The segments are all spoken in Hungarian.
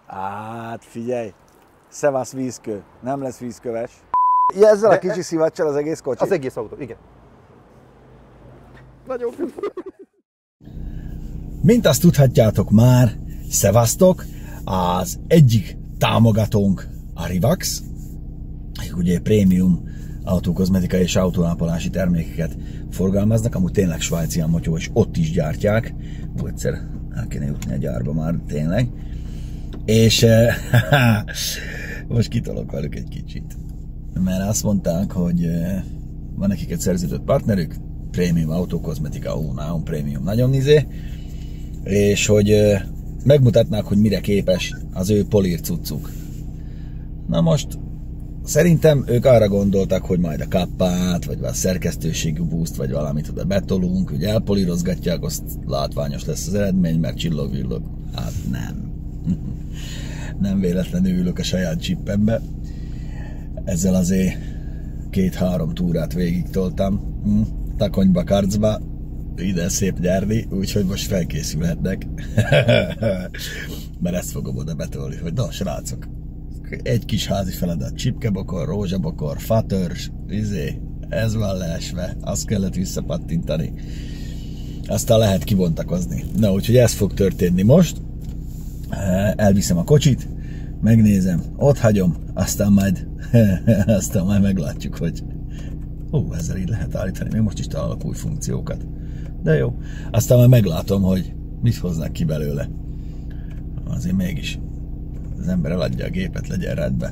Hát figyelj, szevasz vízkő, nem lesz vízköves. Ezzel a kicsi szivacsal az egész kocsi? Az egész autó, igen. Nagyon jó. Mint azt tudhatjátok már, szevasztok, az egyik támogatónk a Rivax, ugye prémium autókozmetika és autóápolási termékeket forgalmaznak, amúgy tényleg svájci a motyó, és ott is gyártják. Egyszer el kéne jutni a gyárba már, tényleg. És most kitolok velük egy kicsit. Mert azt mondták, hogy van nekik egy szerződött partnerük, prémium autókozmetika, nálam prémium nagyon és hogy megmutatnák, hogy mire képes az ő polír cuccuk. Na most szerintem ők arra gondoltak, hogy majd a kappát, vagy a szerkesztőségű boost, vagy valamit oda betolunk, hogy elpolírozgatják, azt látványos lesz az eredmény, mert csillog-villog. Hát nem. Nem véletlenül ülök a saját chipembe. Ezzel azért 2-3 túrát végig toltam. Takonyba, karcba, ide szép nyerni, úgyhogy most felkészülhetnek. Mert ezt fogom oda betolni, hogy na srácok, egy kis házi feladat, csipkebokor, rózsabokor, fatörzs, ez van leesve, azt kellett visszapattintani. Aztán lehet kibontakozni. Na, úgyhogy ez fog történni most. Elviszem a kocsit, megnézem, ott hagyom, aztán majd meglátjuk, hogy ezzel így lehet állítani, még most is találok új funkciókat. De jó, aztán majd meglátom, hogy mit hoznak ki belőle. Azért mégis az ember eladja a gépet, legyen rendben.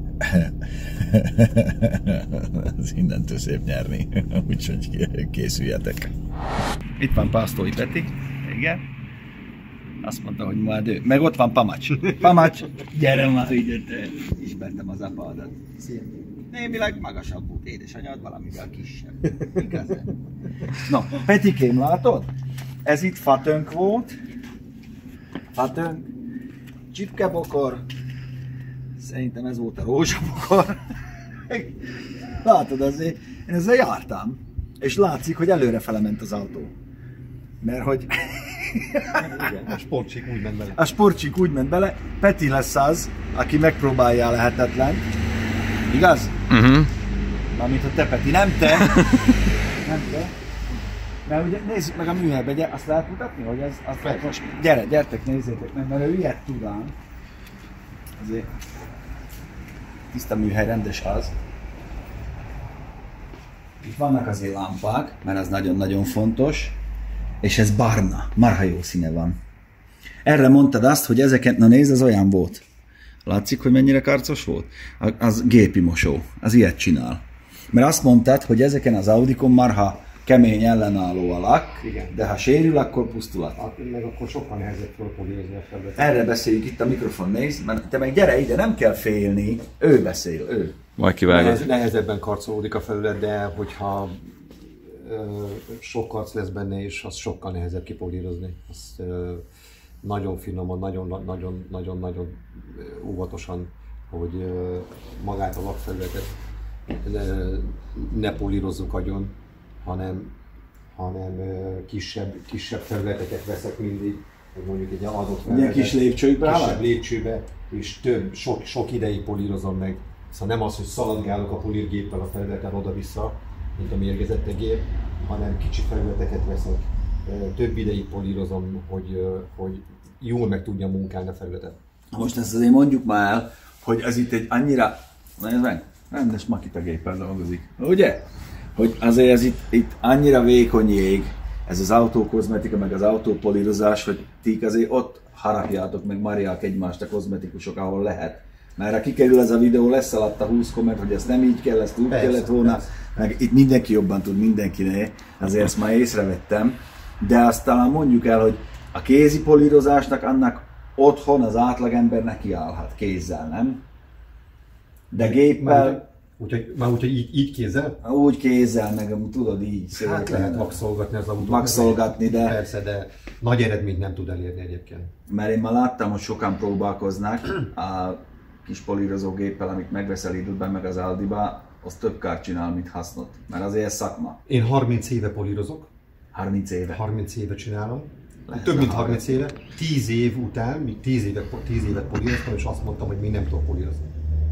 Ez innentől szép nyerni, úgyhogy készüljetek. Itt van Pásztói Peti, igen. Azt mondta, hogy majd ő. Meg ott van Pamacs. Pamacs, gyere már ide, te. Ismertem az apádat. Szia. Némileg magasabb volt édesanyád, valamivel kisebb. Igazán. Na, Petikém, látod? Ez itt fatönk volt. Fatönk. Csipkebokor. Szerintem ez volt a rózsabokor. Látod, azért én ezzel jártam. És látszik, hogy előrefele ment az autó. Mert hogy... Igen, a sportcsík úgy ment bele. A sportcsík úgy ment bele. Peti lesz az, aki megpróbálja a lehetetlen. Igaz? Mármint a te, Peti, nem te. Nem te. Mert ugye nézzük meg a műhelybe, azt lehet mutatni, hogy ez... Most gyertek, nézzétek meg, mert ő ilyet tud ám. Azért tiszta műhely, rendes ház. Itt vannak azért lámpák, mert az nagyon-nagyon fontos. És ez barna, marha jó színe van. Erre mondtad azt, hogy ezeket, na nézd, az olyan volt. Látszik, hogy mennyire karcos volt? Az gépi mosó, az ilyet csinál. Mert azt mondtad, hogy ezeken az Audikon marha kemény ellenálló a lak, igen. De ha sérül, akkor pusztulat. Meg akkor sokkal nehezebb fölpolírozni a felületet. Erre beszéljük, itt a mikrofon, nézd, mert te meg gyere ide, nem kell félni, ő beszél, ő. Majd kivágja. Nehezebben karcolódik a felület, de hogyha sok karc lesz benne, és az sokkal nehezebb kipolírozni. Azt nagyon finoman, nagyon óvatosan, hogy magát a lakfelületet ne polírozzuk agyon, hanem kisebb felületeket veszek mindig, hogy mondjuk egy adott felületet, kis lépcsőbe, kisebb lépcsőbe, és sok ideig polírozom meg. Szóval nem az, hogy szaladgálok a polírgéppel a felületen oda-vissza, mint a mérgezett gép, hanem kicsi felületeket veszek, több ideig polírozom, hogy jól meg tudjam munkálni a felületet. Most ezt azért mondjuk már el, hogy ez itt egy annyira, nézd meg, rendes Makita géppel dolgozik, ugye? Hogy azért ez itt annyira vékony jég, ez az autókozmetika, meg az autópolírozás, hogy ti azért ott harapjátok, meg marják egymást a kozmetikusok, ahol lehet. Mert ha kikerül ez a videó, lesz alatta 20 komment, hogy ezt nem így kell, ezt úgy kellett volna. Meg itt mindenki jobban tud mindenkinél, azért ezt már észrevettem. De azt talán mondjuk el, hogy a kézi polírozásnak annak otthon az átlagember nekiállhat kézzel, nem? De géppel... Úgyhogy így kézzel? Úgy kézzel, meg tudod így szépen. Hát lehet maxolgatni az autót. Maxolgatni, de... Persze, de nagy eredményt nem tud elérni egyébként. Mert én már láttam, hogy sokan próbálkoznak a kis polírozógéppel, amit megveszel időben, meg az Aldiba, az több kárt csinál, mint hasznot. Mert azért ez szakma. Én 30 éve polírozok. 30 éve? 30 éve csinálom. Több mint 30 éve, 10 év után, még 10 évet políroztam, és azt mondtam, hogy még nem tudok polírozni.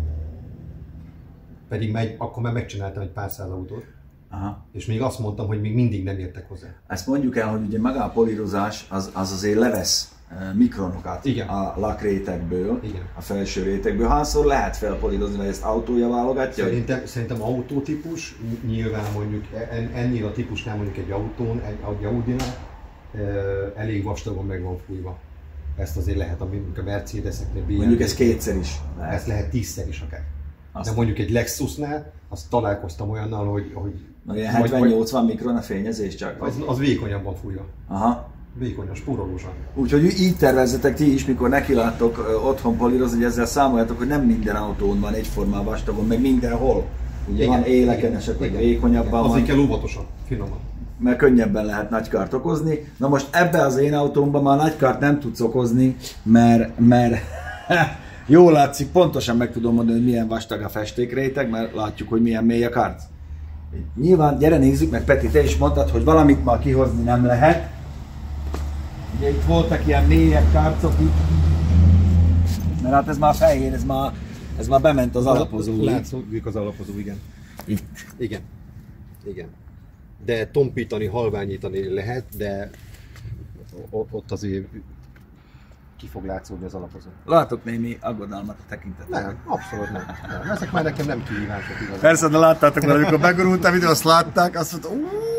Pedig akkor már megcsináltam egy pár száz autót. Aha. És még azt mondtam, hogy még mindig nem értek hozzá. Ezt mondjuk el, hogy ugye maga a polírozás az azért levesz mikronokat Igen. a lakrétegből, Igen. a felső rétegből. Hányszor lehet felpolírozni, vagy ezt autója válogatja? Szerintem autótípus, nyilván mondjuk ennél a típusnál mondjuk egy autón, egy Audinál elég vastagon meg van fújva. Ezt azért lehet, mondjuk a Mercedeseknél, Mondjuk ez kétszer is lehet. Ezt lehet 10-szer is akár. De mondjuk egy Lexusnál, azt találkoztam olyannal, hogy ilyen 70-80 mikron a fényezés csak? Az vékonyabban fújva. Aha. Vékonyan, spórolósan. Úgyhogy így tervezzetek ti is, mikor nekiláttok otthon polírozni, hogy ezzel számoljátok, hogy nem minden autón van egyformán vastagon, meg mindenhol. Ugye van éleken esetleg vékonyabban van. Azért kell óvatosan, finoman. Mert könnyebben lehet nagykárt okozni. Na most ebbe az én autómban már nagykárt nem tudsz okozni, mert jól látszik, pontosan meg tudom mondani, hogy milyen vastag a festékréteg, mert látjuk, hogy milyen mély a kárc. Nyilván, gyere nézzük meg, Peti, te is mondtad, hogy valamit már kihozni nem lehet. Ugye itt voltak ilyen mélyek kárcok itt, mert hát ez már fehér, ez már bement az alapozó. Látszik az alapozó, igen. Itt. Igen. Igen. De tompítani, halványítani lehet, de ott azért ki fog látszódni az alapozó. Látok némi aggodalmat a tekintetben. Nem, abszolút nem. Ezek már nekem nem kihívások igazán. Persze, de láttátok, mert amikor begurult a videó, azt látták, azt mondta,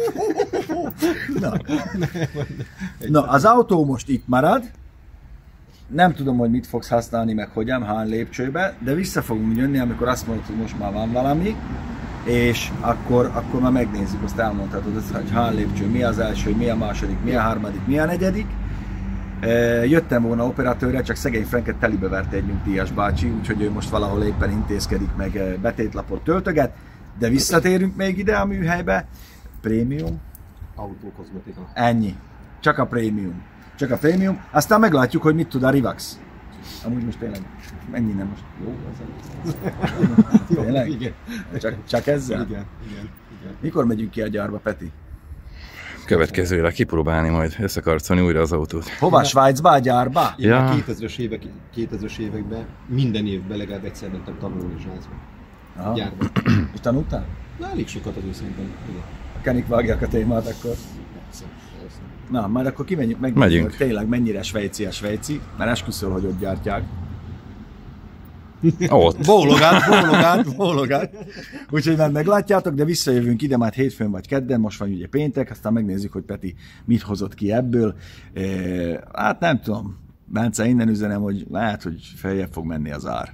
Na, az autó most itt marad. Nem tudom, hogy mit fogsz használni, meg hogyan, hány lépcsőbe, de vissza fogunk jönni, amikor azt mondod, hogy most már van valami, és akkor már megnézzük, azt elmondhatod, hogy hány lépcső, mi az első, mi a második, mi a harmadik, mi a negyedik. Jöttem volna operatőrre, csak szegény Franket telibe verte egy nyugdíjas bácsi, úgyhogy ő most valahol éppen intézkedik, meg betétlapot töltöget, de visszatérünk még ide a műhelybe. Prémium. Autókozmetika. Ennyi. Csak a prémium. Csak a prémium. Aztán meglátjuk, hogy mit tud a Rivax. Amúgy most tényleg ennyi nem most. Jó, ez tényleg? Igen. Csak ezzel? Igen. Mikor megyünk ki a gyárba, Peti? Következőre kipróbálni majd, összekarcolni újra az autót. Hova? Svájcba, a gyárba? Igen, Ja. a 2000-es években minden évben legalább egyszer mentem tanulni Svájcba. Aha. Gyárban. És tanultál? Na, elég sokat az szerintem. Igen. Kenik vágják a témát akkor. Persze. Na, majd akkor kimenjünk, Megyünk. hogy tényleg mennyire svájci a svájci, mert esküszöl, hogy ott gyártják. Ott. Bólogat. Úgyhogy már meglátjátok, de visszajövünk ide már hétfőn vagy kedden, most van ugye péntek, aztán megnézzük, hogy Peti mit hozott ki ebből. Hát nem tudom, Bence, innen üzenem, hogy lehet, hogy feljebb fog menni az ár.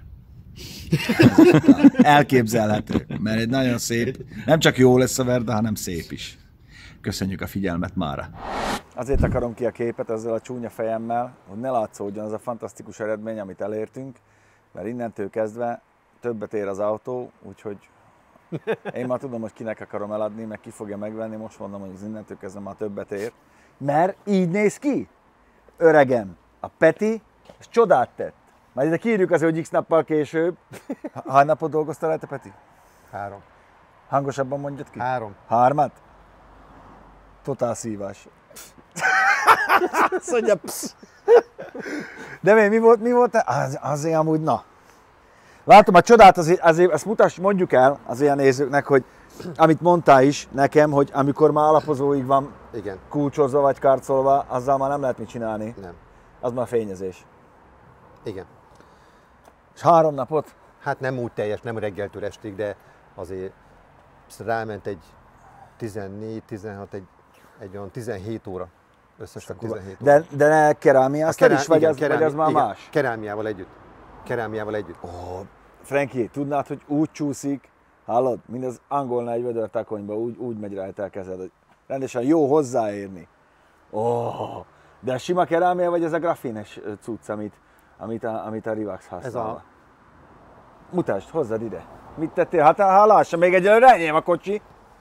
Elképzelhető, mert egy nagyon szép, nem csak jó lesz a Verda, hanem szép is. Köszönjük a figyelmet mára. Azért akarom ki a képet ezzel a csúnya fejemmel, hogy ne látszódjon az a fantasztikus eredmény, amit elértünk, mert innentől kezdve többet ér az autó, úgyhogy én már tudom, hogy kinek akarom eladni, meg ki fogja megvenni, most mondom, hogy az innentől kezdve már többet ér. Mert így néz ki, öregem, a Peti, ez csodát tett. Majd ide kiírjuk azért, hogy x nappal később. Hány napot dolgoztál rajta, Peti? 3. Hangosabban mondjad ki? 3. 3? Totál szívás. Azt mondja, psz. De mi volt? Azért amúgy, na. Látom a csodát, azért ezt mondjuk el az ilyen nézőknek, hogy amit mondtál is nekem, hogy amikor már alapozóig van Igen. kulcsozva vagy karcolva, azzal már nem lehet mit csinálni. Nem. Az már fényezés. Igen. És 3 napot? Hát nem úgy teljes, nem reggeltől estig, de azért ráment egy 14-16, egy olyan 17 óra. Összesen 17 óra. De ne kerámiáztad is, vagy az már igen, más? Kerámiával együtt. Frankie, tudnád, hogy úgy csúszik, hallod, mint az angolnál egy vödörtakonyba, úgy megy rajta a kezed, hogy rendesen jó hozzáérni. De a sima kerámia, vagy ez a grafines cucc, amit a Rivax használ? Mutasd, hozzad ide. Mit tettél? Hát lássa, még egyelőre enyém a kocsi.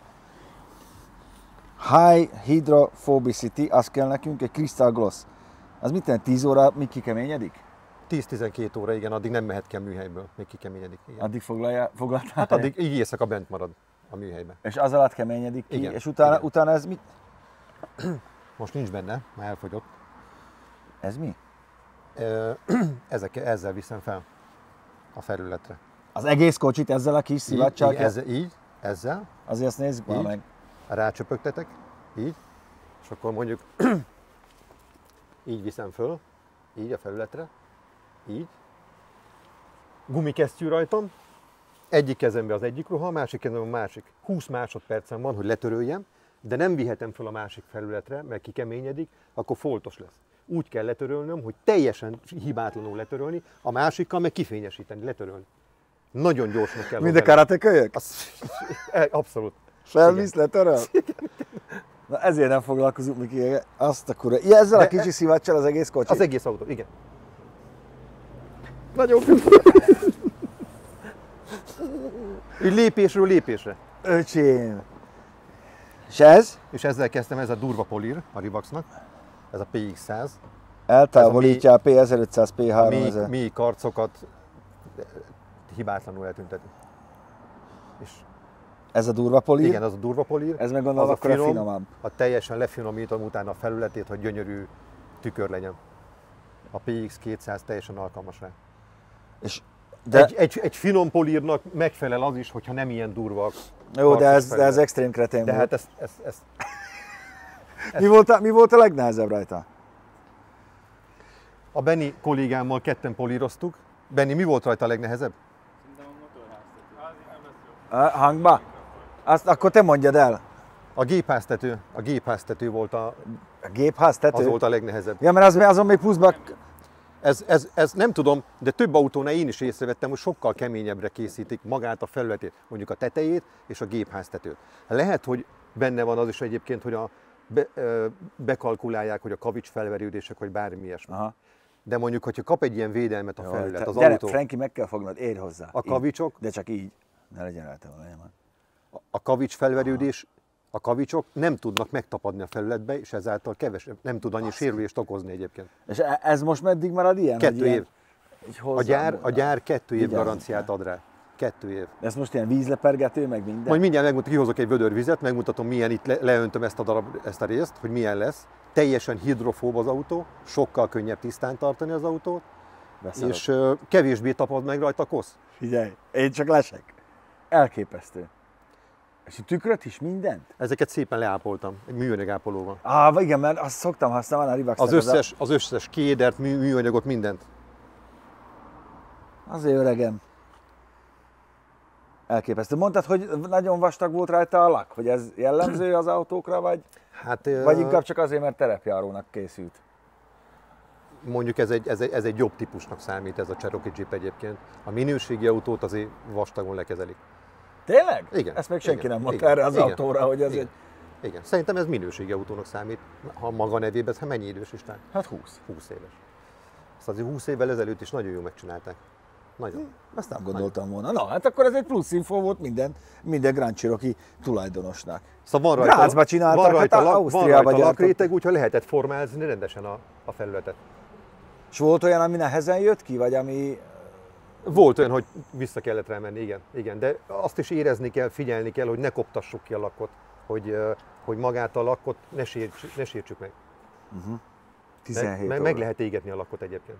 High Hydrophobicity, az kell nekünk, egy Crystal Gloss. Az mit tenni, 10 óra még kikeményedik? 10-12 óra, igen, addig nem mehet ki a műhelyből, még kikeményedik. Igen. Addig foglaltál? Hát addig így éjszaka bent marad a műhelyben. És az alatt keményedik ki, igen, és utána ez mit? Most nincs benne, már elfogyott. Ez mi? Ezzel viszem fel a felületre. Az egész kocsit ezzel a kis szivacsal? Ezzel. Azért ezt nézzük már meg. Rácsöpögtetek, így, és akkor mondjuk így viszem föl, így a felületre, így. Gumikesztyű rajtam, egyik kezembe az egyik ruha, a másik kezembe a másik. 20 másodpercen van, hogy letöröljem, de nem vihetem föl a másik felületre, mert kikeményedik, akkor foltos lesz. Úgy kell letörölnöm, hogy teljesen hibátlanul letörölni, a másikkal meg kifényesíteni, letörölni. Nagyon gyorsnak kell. Mind a karatekölyök? Abszolút. Felvisz, letöröl? Na ezért nem foglalkozunk, Miki, azt a kurva. Ja, ezzel a kicsi szivacsal az egész kocsi? Az egész autó, igen. Nagyon így lépésről lépésre. Öcsém. És ez? És ezzel kezdtem, ez a durva polír a Rivaxnak. Ez a PX100. Eltávolítja a P1500, P3000. Mi karcokat hibátlanul eltünteti. És ez a durva polír? igen, az a durva polír. Ez meg gondolom akkor a finomabb. Ha teljesen lefinomítom utána a felületét, hogy gyönyörű tükör legyen. A PX200 teljesen alkalmas rá. És de... egy finom polírnak megfelel az is, hogyha nem ilyen durva. Jó, de ez extrém kretén volt. Tehát ez... Mi volt a legnehezebb rajta? A Benni kollégámmal ketten políroztuk. Benni, mi volt rajta a legnehezebb? Hangba? Azt akkor te mondjad el. A gépháztető volt a gépháztető? Az volt a legnehezebb. Ja, mert azon még pluszban... Ez nem tudom, de több autónál én is észrevettem, hogy sokkal keményebbre készítik magát a felületét, mondjuk a tetejét és a gépháztetőt. Lehet, hogy benne van az is egyébként, hogy bekalkulálják, hogy a kavics felverődések, vagy bármi ilyesmi. Aha. De mondjuk, hogyha kap egy ilyen védelmet a felület, az gyere, autó... Franki, meg kell fognod, érj hozzá. A kavicsok... De csak így. Ne legyen rajta valami. A kavics felverődés, a kavicsok nem tudnak megtapadni a felületbe, és ezáltal nem tud annyi sérülést okozni egyébként. És ez most meddig marad ilyen? 2 év. A gyár 2 év garanciát ad rá. 2 év. Ez most ilyen vízlepergető, meg minden? Majd mindjárt kihozok egy vödör vizet, megmutatom, milyen itt leöntöm ezt a részt, hogy milyen lesz. Teljesen hidrofób az autó, sokkal könnyebb tisztán tartani az autót, Beszarok. És kevésbé tapad meg rajta a kosz. Figyelj, én csak lesek. Elképesztő. És a tükröt is, mindent? Ezeket szépen leápoltam, egy műanyag ápolóval. Igen, mert azt szoktam használni a Rivaxnak. Az összes kédert, műanyagot, mindent. Azért öregem. Elképesztő. Mondtad, hogy nagyon vastag volt rajta a lak? Hogy ez jellemző az autókra, vagy inkább csak azért, mert terepjárónak készült? Mondjuk ez egy jobb típusnak számít ez a Cherokee Jeep egyébként. A minőségi autót azért vastagon lekezelik. Tényleg? Igen. Ezt még senki nem mondta erre az autóra, hogy ez egy... Igen. Szerintem ez minőségi autónak számít. Ha maga nevében, mennyi idős István? Hát 20. 20 éves. Ezt azért 20 évvel ezelőtt is nagyon jól megcsinálták. Nagyon. Azt nem gondoltam volna. Na, hát akkor ez egy plusz info volt minden Grand Cherokee tulajdonosnak. Szóval Grazba csináltak, van rajta lakréteg, úgyhogy lehetett formázni rendesen a felületet. És volt olyan, ami nehezen jött ki, vagy ami... Volt olyan, hogy vissza kellett rá menni, igen. De azt is érezni kell, figyelni kell, hogy ne koptassuk ki a lakot, hogy magát a lakot ne sértsük meg. 17 óra. Meg lehet égetni a lakot egyébként.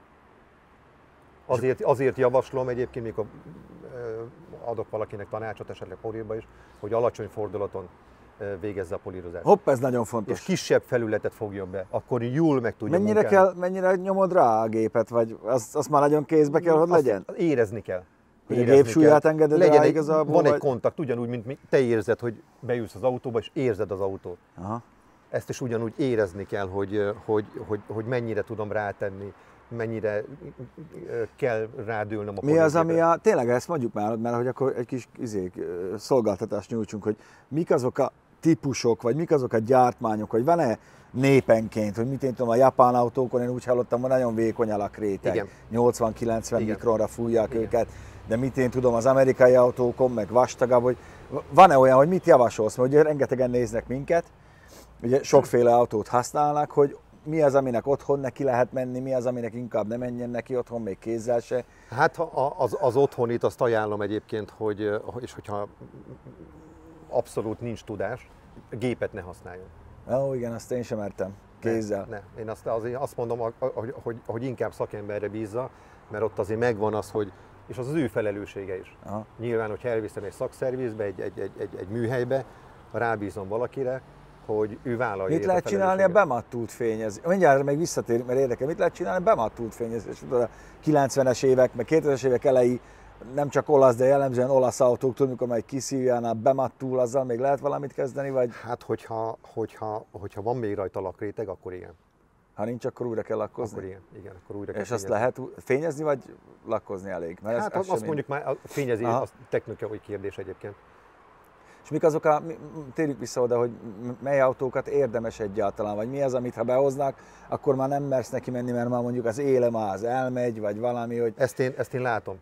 Azért javaslom egyébként, mikor adok valakinek tanácsot, esetleg polírba is, hogy alacsony fordulaton végezze a polírozást. Hopp, ez nagyon fontos. És kisebb felületet fogjon be, akkor jól meg tudja munkálni. Mennyire nyomod rá a gépet, vagy azt már nagyon kézbe kell, hogy legyen? Érezni kell. Hogy a gép súlyát engeded rá igazából? Van egy kontakt, ugyanúgy, mint te érzed, hogy beülsz az autóba, és érzed az autót. Aha. Ezt is ugyanúgy érezni kell, hogy mennyire tudom rátenni, mennyire kell rádülnöm a Mi az, ami tényleg ezt mondjuk már, mert hogy akkor egy kis szolgáltatást nyújtsunk, hogy mik azok a típusok, vagy mik azok a gyártmányok, hogy van-e népenként, hogy mit én tudom, a japán autókon én úgy hallottam, hogy nagyon vékony a lakréteg, 80-90 mikronra fújják őket, de mit én tudom, az amerikai autókon, meg vastagabb, hogy van-e olyan, hogy mit javasolsz, mert ugye rengetegen néznek minket, ugye sokféle autót használnak, hogy mi az, aminek otthon neki lehet menni, mi az, aminek inkább ne menjen neki otthon, még kézzel se? Hát az otthonit azt ajánlom egyébként, és hogyha abszolút nincs tudás, gépet ne használjon. Ó, igen, azt én sem mertem. kézzel. Ne. Én azért azt mondom, hogy inkább szakemberre bízza, mert ott azért megvan az, hogy, és az ő felelőssége is. Aha. Nyilván, hogyha elviszem egy szakszervizbe, egy műhelybe, rábízom valakire, hogy ő vállalja. Mit lehet csinálni a bemattult fényezés? Mindjárt meg visszatérünk, mert érdekel. Mit lehet csinálni a bemattult fényezés? Tudod, a 90-es évek, meg 2000-es évek elejé, nem csak olasz, de jellemzően olasz autók, tudod, mikor majd kiszívjánál bemattul, azzal még lehet valamit kezdeni, vagy? Hát, hogyha van még rajta lakréteg, akkor igen. Ha nincs, akkor újra kell lakkozni? Akkor igen, akkor újra kell és azt lehet fényezni, vagy lakkozni elég? Mert hát azt mondjuk már a fényezés, az technikai kérdés egyébként. És mik azok térjük vissza oda, hogy mely autókat érdemes egyáltalán, vagy mi az, amit ha behoznak, akkor már nem mersz neki menni, mert már mondjuk az éle már az elmegy, vagy valami, hogy... Ezt én látom.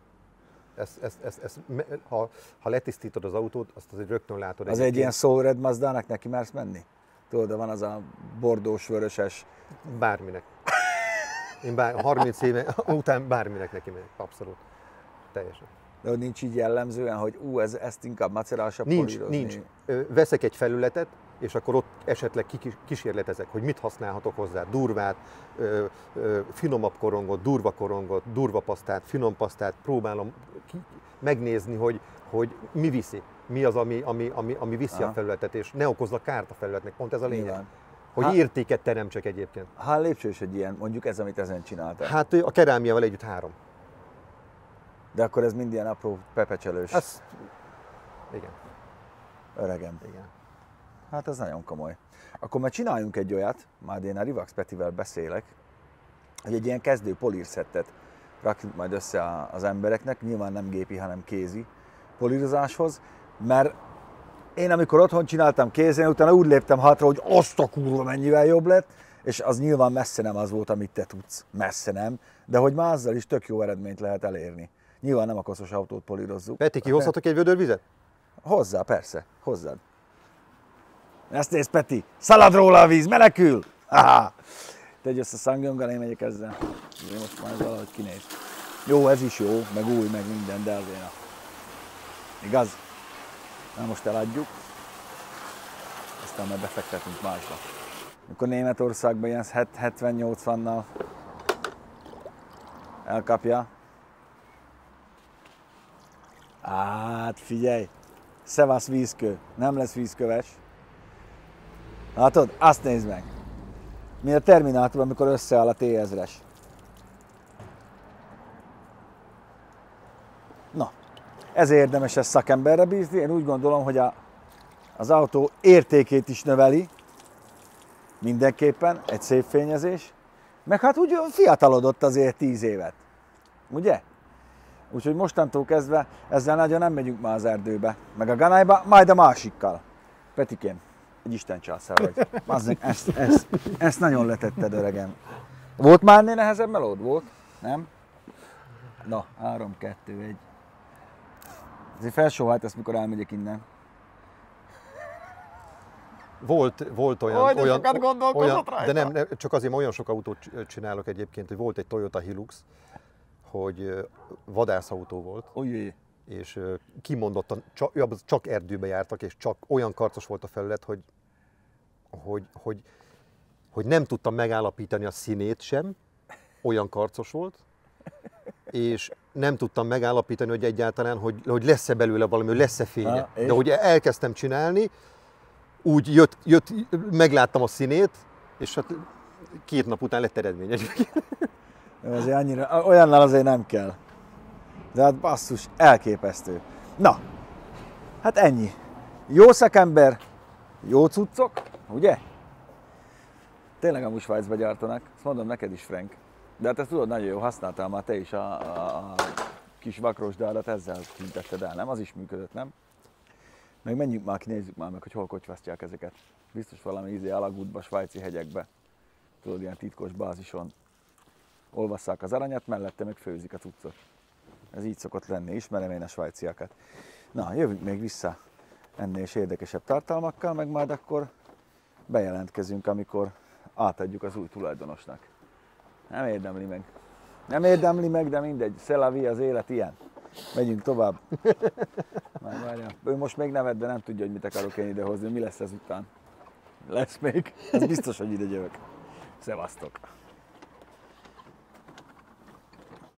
Ha letisztítod az autót, azt azért rögtön látod. Az egy ilyen Soul Red Mazdának neki mersz menni? Tudod, de van az a bordós, vöröses... Bárminek. Én 30 éve után bárminek neki megyek, abszolút. Teljesen. De hogy nincs így jellemzően, hogy ezt inkább macerálsabb polírozni? Nincs. Veszek egy felületet, és akkor ott esetleg kísérletezek, hogy mit használhatok hozzá. Durvát, finomabb korongot, durva pasztát, finom pasztát. Próbálom megnézni, hogy mi viszi. Mi az, ami viszi a felületet, és ne okozza kárt a felületnek. Pont ez a lényeg. Nyilván. Hogy értéket teremtsek egyébként. Hány lépcsős egy ilyen, mondjuk ez, amit ezen csináltál? Hát a kerámiával együtt 3. De akkor ez mind ilyen apró pepecselős. Igen. Öregem. Igen. Hát ez nagyon komoly. Akkor már csináljunk egy olyat, majd én a Rivax Petivel beszélek, hogy egy ilyen kezdő polírszettet rakjuk majd össze az embereknek, nyilván nem gépi, hanem kézi polírozáshoz, mert én amikor otthon csináltam kézen, utána úgy léptem hátra, hogy azt a kurva mennyivel jobb lett, és az nyilván messze nem az volt, amit te tudsz. Messze nem, de hogy már azzal is tök jó eredményt lehet elérni. Nyilván nem a koszos autót polírozzuk. Peti, kihozhatok egy vödör vizet? Hozzá, persze, hozzád. Ezt nézd, Peti, szalad róla a víz, menekül! Haha! Tegy össze a szangyonggal, én megyek ezzel. Én most már valahogy kinéz. Jó, ez is jó, meg új, meg minden, de azért igaz? Na most eladjuk, aztán majd befektetünk másba. Amikor Németországban ilyen 70-80-nal elkapja. Hát figyelj, szevasz vízkő, nem lesz vízköves. Látod? Azt nézd meg. Mi a Terminátorban, amikor összeáll a T-1000-es. Na, ezért érdemes ezt szakemberre bízni. Én úgy gondolom, hogy az autó értékét is növeli. Mindenképpen egy szép fényezés. Meg hát úgy fiatalodott azért 10 évet. Ugye? Úgyhogy mostantól kezdve ezzel nagyon nem megyünk már az erdőbe. Meg a Ganályba, majd a másikkal. Petikém, egy istencsászár vagy. Ezt nagyon letetted, öregem. Volt már ennél nehezebb melód? Volt? Nem? Na, 3, 2, 1. Azért felsóhált ezt, mikor elmegyek innen. Volt olyan, de nem, csak azért olyan sok autót csinálok egyébként, hogy volt egy Toyota Hilux, hogy vadászautó volt, és kimondottan csak erdőbe jártak, és csak olyan karcos volt a felület, hogy nem tudtam megállapítani a színét sem, olyan karcos volt, és nem tudtam megállapítani, hogy egyáltalán, hogy lesz-e belőle valami, hogy lesz-e fénye. De hogy elkezdtem csinálni, úgy jött, megláttam a színét, és hát 2 nap után lett eredményes. Azért annyira, olyannal azért nem kell. De hát basszus, elképesztő. Na, hát ennyi. Jó szakember, jó cuccok, ugye? Tényleg amúgy Svájcba gyártanak, ezt mondom neked is, Frank. De hát ezt tudod, nagyon jó, használtál már te is a kis vakrosdádat, ezzel tüntetted el, nem? Az is működött, nem? Meg menjünk már ki, nézzük már meg, hogy hol kocsvasztják ezeket. Biztos valami alagútba, svájci hegyekbe. Tudod, ilyen titkos bázison. Olvasszák az aranyat, mellette meg főzik a cuccot. Ez így szokott lenni, ismerem én a svájciakat. Na, jövünk még vissza ennél is érdekesebb tartalmakkal, meg majd akkor bejelentkezünk, amikor átadjuk az új tulajdonosnak. Nem érdemli meg. Nem érdemli meg, de mindegy. Szelavi, az élet ilyen. Megyünk tovább. Ő most még nevet, de nem tudja, hogy mit akarok én idehozni. Mi lesz ez után? Lesz még? Ez biztos, hogy ide jövök. Szevasztok!